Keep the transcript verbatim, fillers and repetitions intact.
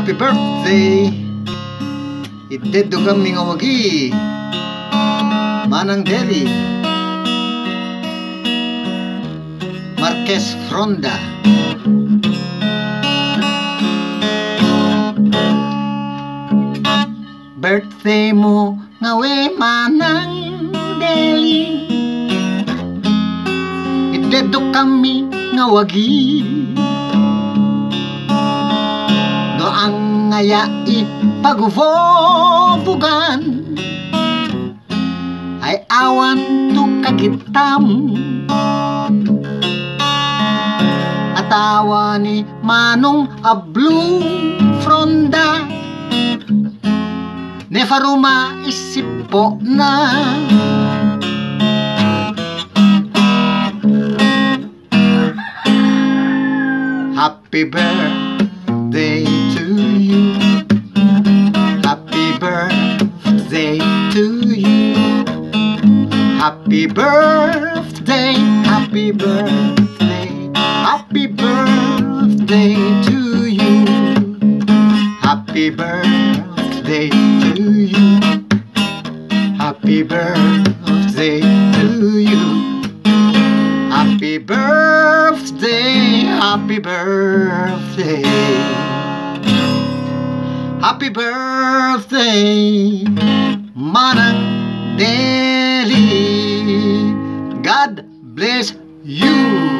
happy birthday. Ideddo kami nga wagi Manang Deli Marquez Fronda. Birthday mo nga we Manang Deli, ideddo kami nga wagi no ang ngayai paguvobugan ay awan tu kagitam atawa ni Manong a blue fronda nefaruma isipo na happy birthday to you, happy birthday to you, happy birthday, happy birthday, happy birthday to you, happy birthday to you, happy birthday to you, happy birthday, happy birthday, happy birthday, Manang Deli. God bless you.